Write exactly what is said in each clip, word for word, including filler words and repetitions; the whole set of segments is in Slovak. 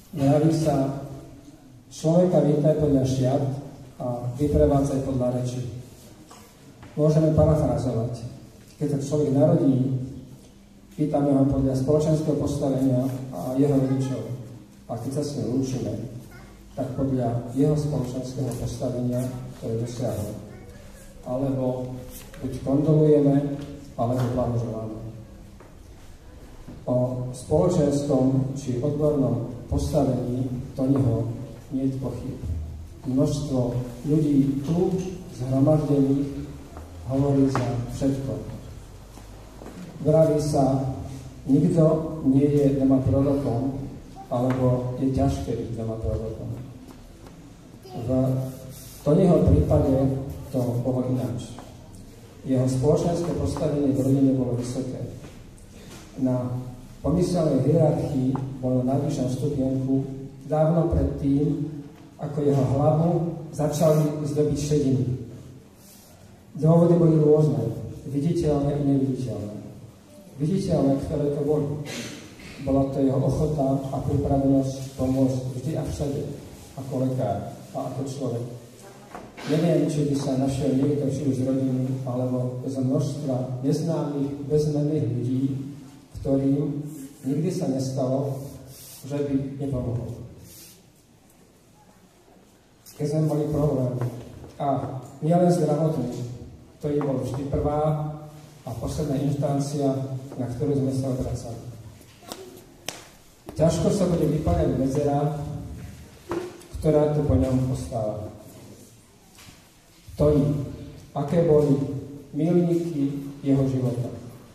Vraví sa, človeka vítaj podľa šiat a vyprevádzaj podľa reči. Môžeme parafrazovať. Keď sa človek narodí, vítame ho podľa spoločenského postavenia a jeho rodičov. A keď sa s ním lúčime, tak podľa jeho spoločenského postavenia, ktoré dosiahol. Alebo buď kondolujeme, alebo blahoželáme. O spoločenskom či odbornom postavení Tonyho nie je pochyb. Množstvo ľudí tu zhromaždených hovorí za všetko. Vraví sa, nikto nie je doma prorokom, alebo je ťažké byť doma prorokom. V Tonyho prípade to bolo ináč. Jeho spoločenské postavenie v rodine bolo vysoké. Na pomyselnej hierarchii bol na najvyššom stupienku dávno pred tým, ako jeho hlavu začali zdobiť šediny. Dôvody boli rôzne, viditeľné i neviditeľné. Viditeľné, ktoré to boli. Bola to jeho ochota a pripravenosť pomôcť vždy a všade, ako lekár a ako človek. Neviem, či by sa našiel niekto, či už z rodiny, alebo z množstva neznámych, bezmenných ľudí, ktorým nikdy sa nestalo, že by nepomohol. Keď sme mali problém, a nielen zdravotný, to je bolo vždy prvá a posledná inštancia, na ktorú sme sa obracali. Ťažko sa bude vypájať medzera, ktorá tu po ňom postáva. Tony, aké boli milníky jeho života?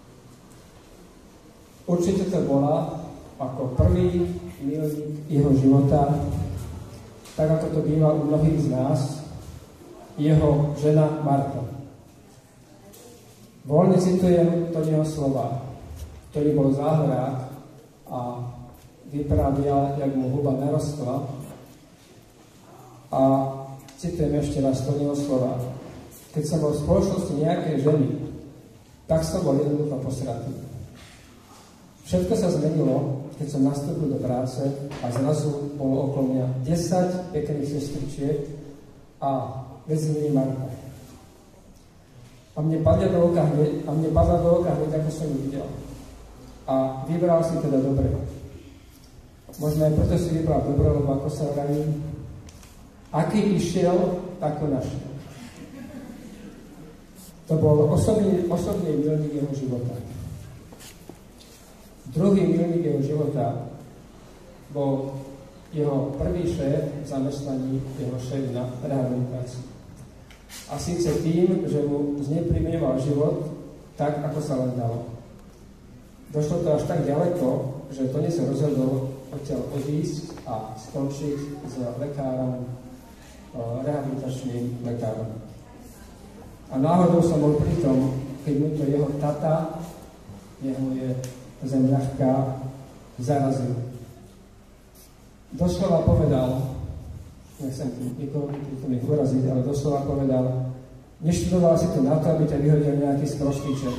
Určite to bola ako prvý milník jeho života, tak ako to býva u mnohých z nás, jeho žena Marta. Voľne citujem Tonyho slova, ktorý bol záhorák a vyprávial, jak mu huba narostla. A citujem ešte raz Tonyho slova. Keď som bol v spoločnosti nejakej ženy, tak som bol jednoducho posratý. Všetko sa zmenilo, keď som nastúpil do práce a zrazu bolo okolo mňa desať pekných sestričiek a medzi nimi Marta. A mne padla do oka hneď, a mne padla do oka hneď, ako som ju videl. A vybral si teda dobre. Možno aj preto si vybral dobre, lebo ako sa vraví, aký išiel, tako našiel. To bol osobný, osobný milník jeho života. Druhý milník jeho života bol jeho prvý šéf v zamestnaní, jeho šéf na rehabilitácii. A síce tým, že mu znepríjemňoval život tak, ako sa len dalo. Došlo to až tak ďaleko, že Tony sa rozhodol odtiaľ odísť a skončiť s lekárom, rehabilitačným lekárom. A náhodou som bol pri tom, keď mu to jeho tata, jeho je zem ľahká, zarazil. Doslova povedal, nechcem nikoho pri tom uraziť, ale doslova povedal, neštudoval si to na to, aby ťa vyhodil nejaký sprostýček.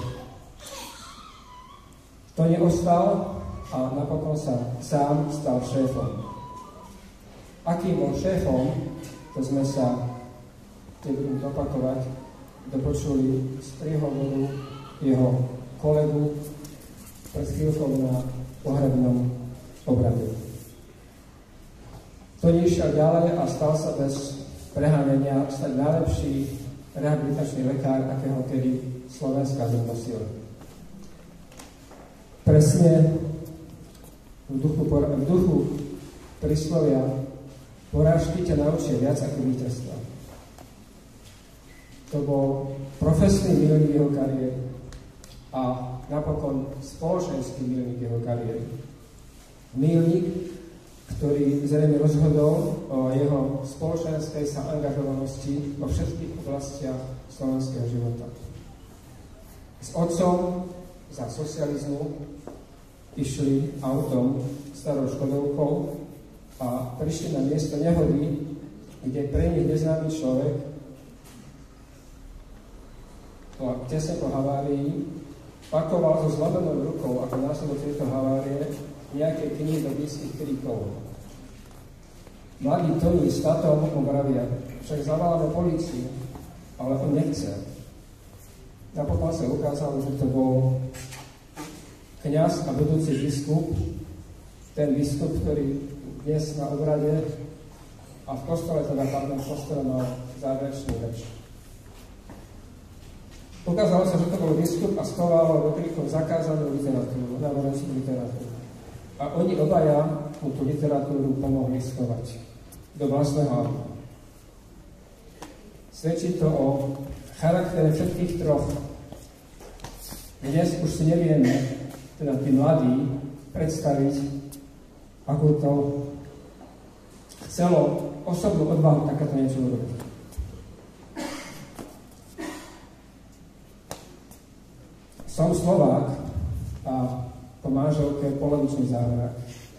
To neostal a napokon sa sám stal šéfom. Akým bol šéfom, to sme sa, nebudem opakovať, dopočuli z príhovoru jeho kolegu pred chvíľkou na pohrebnom obrade. To išiel ďalej a stal sa bez preháňania stať najlepší rehabilitačný lekár, akého kedy Slovenská zem nosila. Presne v duchu, v duchu príslovia porážky ťa naučia viac ako víťazstva. To bol profesný milník jeho kariéry a napokon spoločenský milník jeho kariéry. Milník, ktorý zrejme rozhodol o jeho spoločenskej sa angažovanosti vo všetkých oblastiach slovenského života. S otcom za socializmu išli autom starou Škodovkou a prišli na miesto nehody, kde pre nich neznámy človek tesne po havárii pakoval so zlomenou rukou ako následok tejto havárie nejaké knihy do blízkych kríkov. Mladý Toni s tatom mu vravia, však zavoláme políciu, ale on nechce. A potom sa ukázalo, že to bol kňaz a vedúci biskup, ten biskup, ktorý dnes na obrade a v kostole, teda v kostole mal záverečnú reč. Ukázalo sa, že to bol biskup a schoval do kríkov zakázanú literatúru, náboženskú literatúru. A oni obaja mu tú literatúru pomohli schovať do vlastného auta. Svedčí to o charaktere všetkých troch. Dnes už si nevieme, teda tí mladí, predstaviť, akú to chcelo osobnú odvahu takéto niečo urobiť. Som Slovák a po manželke polovičný záhorák.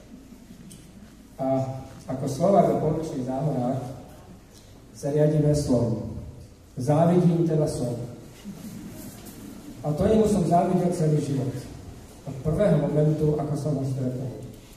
A ako Slovák a polovičný záhorák sa riadíme slovom. Závidím teda som. A to nemu som závidel celý život. Od prvého momentu, ako som ho stretol.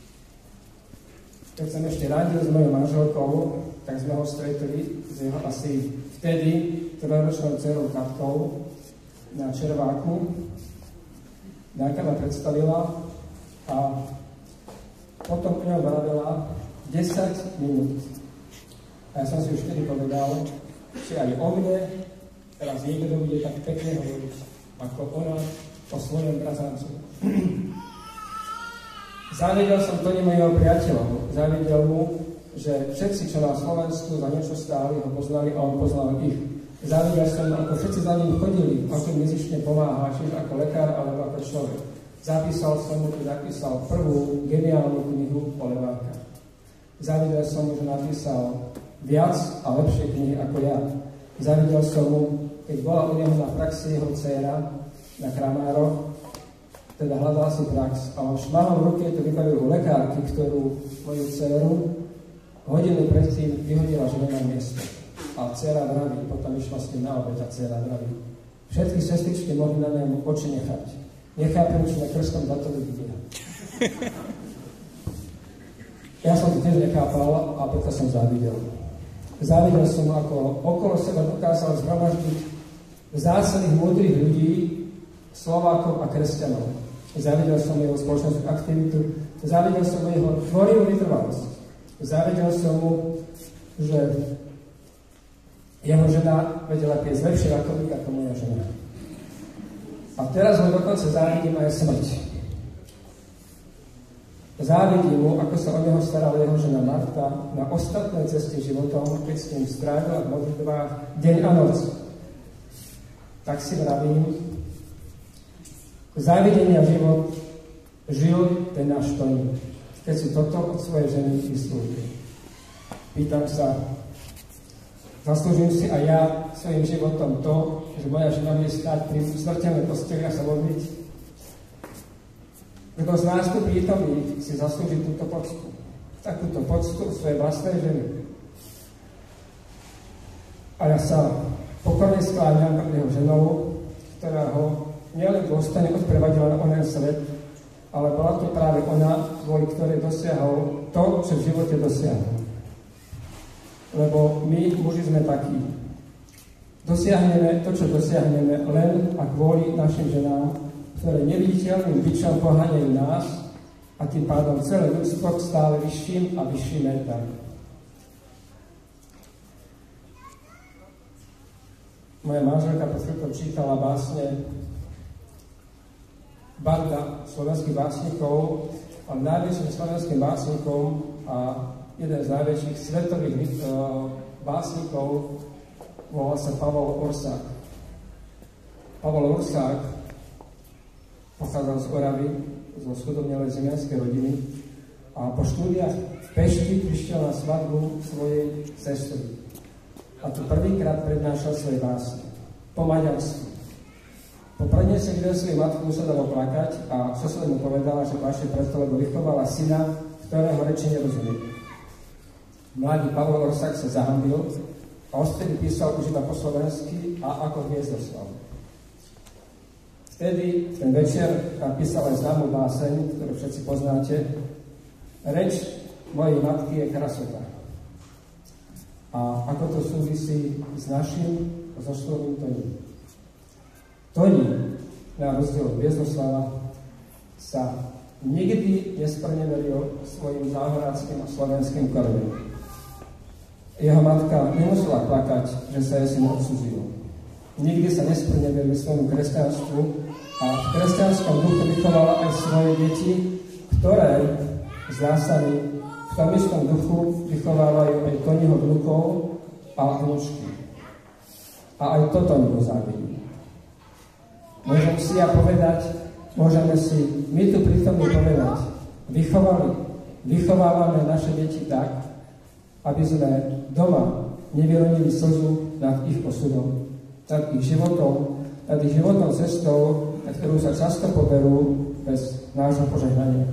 Keď som ešte radil s mojou manželkou, tak sme ho stretli z jeho asi vtedy trojročnou dcerou Katkou na Červáku. Dáka ma predstavila a potom u ňou vravela desať minút. A ja som si už vtedy povedal, že aj o mne teraz niekto bude tak pekne hovoriť, ako ona o svojom brazáncu. Závidel som to mojho priateľov. Závidel mu, že všetci, čo na Slovensku za niečo stáli, ho poznali a on poznal ich. Závidel som, ako všetci za ním chodili, ako im nezištne pomáha, čiže ako lekár alebo ako človek. Zapísal som mu, že napísal prvú geniálnu knihu o Leváka. Závidel som mu, že napísal viac a lepšie knihy ako ja. Závidel som mu, keď bola u neho na praxi jeho dcéra na Kramároch, teda hľadal si prax a on šmahom v ruke to vybavil u lekárky, ktorú moju dceru hodinu predtým vyhodila žena na miesto. A dcera vraví, potom išla s tým na obed a dcera vraví. Všetky sestričky mohli na nemu oči nechať. Nechápem, či na krstom datovi vidia. Ja som to tiež nechápal a preto som závidel. Závidel som, ako okolo seba dokázal zhromaždiť vzácnych múdrych ľudí, Slovákov a kresťanov. Závidel som jeho spoločenskú aktivitu, závidel som jeho tvorivú vytrvalosť. Závidel som mu, že jeho žena vedela piesť lepšie ako my, ako moja žena. A teraz ho dokonca závidím aj smrť. Závidím mu, ako sa o neho starala jeho žena Marta na ostatnej ceste životom, keď s ním strávila v modlitbách deň a noc. Tak si vravím, závidenia život žil ten náš Toni, keď si toto od svojej ženy vyslúžil. Pýtam sa, zaslúžim si aj ja svojim životom to, že moja žena bude stáť pri smrteľnej posteli a sa modliť? Kto z nás tu prítomných si zaslúži túto poctu? Takúto poctu svojej vlastnej ženy. A ja sa pokorne skláňam pred jeho ženou, ktorá ho nielen dôstojne odprevadila na onen svet, ale bola to práve ona, kvôli ktorej dosiahol to, čo v živote dosiahol. Lebo my, muži, sme takí. Dosiahneme to, čo dosiahneme, len a kvôli našim ženám, ktoré neviditeľným bičom poháňajú nás a tým pádom celé ľudstvo stále vyšším a vyšším metám. Moja manželka pod chvíľkou čítala básne barda slovenských básnikov a najväčším slovenským básnikom a jeden z najväčších svetových uh, básnikov volá sa Pavol Orsák. Pavol Orsák pochádzal z Oravy, zo schudobnelej zemianskej rodiny a po štúdiách v Pešti prišiel na svadbu svojej sestry. A tu prvýkrát prednášal svoje básne. Po maďarsku. Po prednese videl svoju matku, sa dalo plakať a suseda mu povedala, že plače preto, lebo vychovala syna, ktorého reči nerozumie. Mladý Pavol Orsák sa zahambil a odtedy písal už iba po slovensky a ako Hviezdoslav. Vtedy, ten večer, napísal aj známu báseň, ktorú všetci poznáte. Reč mojej matky je krasota. A ako to súvisí s našim zoslovným Toním. Toni, na rozdiel od Vieznoslava, sa nikdy nespreneveril svojim záhoráckým a slovenským koreňom. Jeho matka nemusela plakať, že sa jej syn odcudzil. Nikdy sa nespreneveril svojmu kresťanstvu a v kresťanskom duchu vychovala aj svoje deti, ktoré z zásady v tom istom duchu vychovávajú aj Toniho vnukov a vnúčky. A aj toto nezávidí. Môžem si ja povedať, môžeme si my tu prítomne povedať, vychovali, vychovávame naše deti tak, aby sme doma nevyronili slzu nad ich osudom, nad ich životom, nad ich životnou cestou, na ktorú sa často poberú bez nášho požehnania.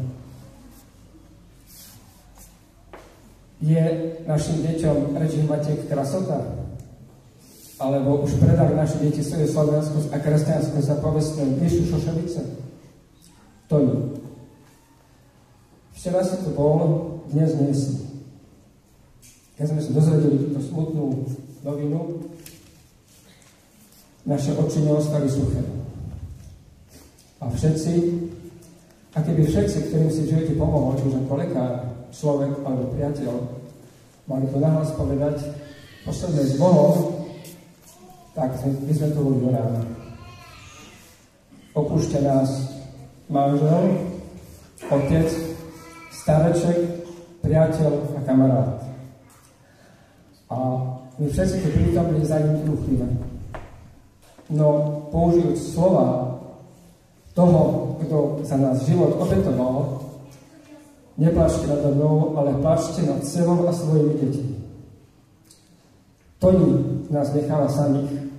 Je našim deťom rečí Matiek krasota? Alebo už predali naše deti svoju slovenskosť a kresťanskosť za povestné Ježišu Šošovice? To nie. Včera si tu bol, dnes nie si. Keď sme sa dozvedeli túto smutnú novinu, naše oči neostali suché. A všetci, a keby všetci, ktorým si v živote pomohol, či už ako lekár, človek alebo priateľ, mali to nahlas povedať, posledné s Bohom, tak by sme to boli do rána. Opúšťa nás manžel, otec, stareček, priateľ a kamarát. A my všetci tu prítomní za ním trúchlíme. No použijúc slova toho, kto za nás život obetoval, neplačte nado mnou, ale plačte nad sebou a svojimi deťmi. Toni nás necháva samých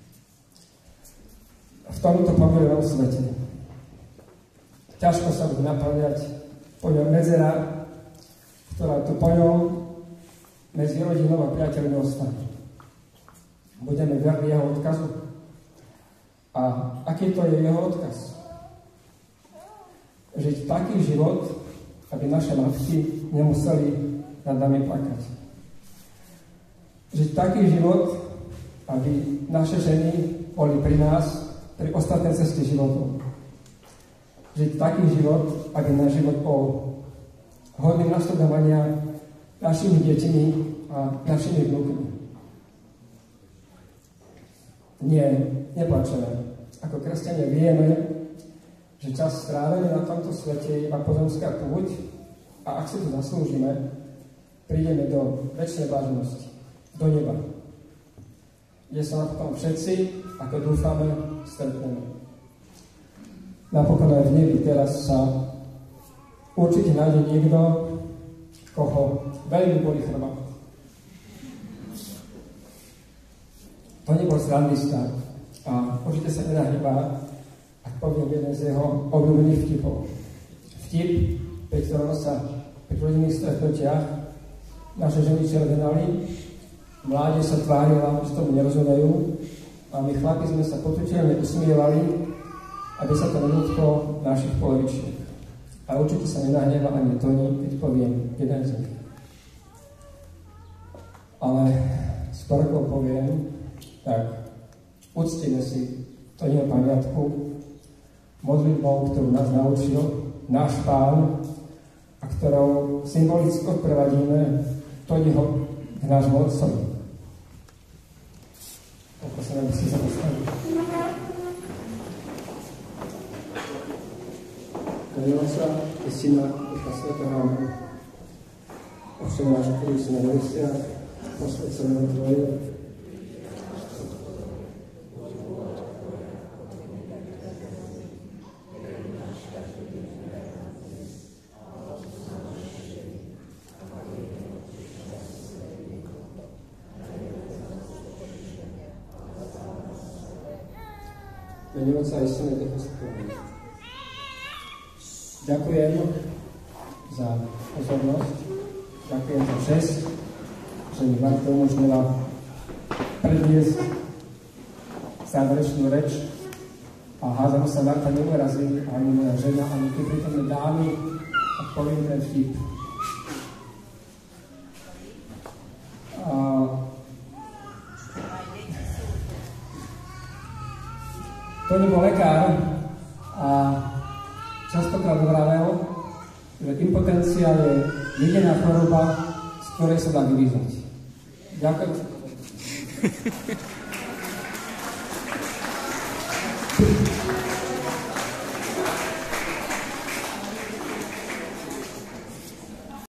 v tomto pomieravom svete. Ťažko sa bude naplňať po ňom medzera, ktorá tu po ňom medzi rodinou a priateľmi ostane. Budeme verní jeho odkazu. A aký to je jeho odkaz? Žiť taký život, aby naše matky nemuseli nad nami plakať. Žiť taký život, aby naše ženy boli pri nás, pri ostatnej ceste životom. Žiť taký život, aby náš život bol hodný nasledovania našimi deťmi a našimi vnúkmi. Nie, neplačeme. Ako kresťania vieme, že čas strávený na tomto svete je iba pozemská púť a ak si to zaslúžime, prídeme do večnej bláženosti, do neba, kde sa napokon všetci, ako dúfame, stretneme. Napokon aj v nebi teraz sa určite nájde niekto, koho veľmi boli chrbát. To nebol srandista a určite sa nedá hýbať, ak poviem jeden z jeho obľúbených vtipov. Vtip, pri ktorom sa pri rodinných stretnutiach naše ženy červenali, mládež sa tvárila, že tomu nerozumejú a my chlapi sme sa potečene usmievali, aby sa to nedotklo našich polovičiek. A určite sa nenahneva ani Toni, keď poviem jeden z nich. Ale skôr ako poviem, tak uctíme si Toniho pamiatku modlitbou, ktorú nás naučil náš Pán a ktorou symbolicky odprevadíme Toniho k nášmu Otcovi. Poprosím, aby ste sa postavili. Mene Otca i Syna i Ducha Svätého. Amen. Otče náš, ktorý si na nebesiach, posväť sa meno Tvoje. Mene Otca i Syna i Ducha Svätého. Ďakujem za pozornosť, ďakujem za čest, že mi Marta umožnila predniesť záverečnú reč a hádam sa Marta neurazí, ani moja žena, ani tu prítomné dámy, a poviem ten vtip. A To nebol lekár a častokrát vravel, že impotencia je jediná choroba, z ktorej sa dá vyvízať. Ďakujem za to.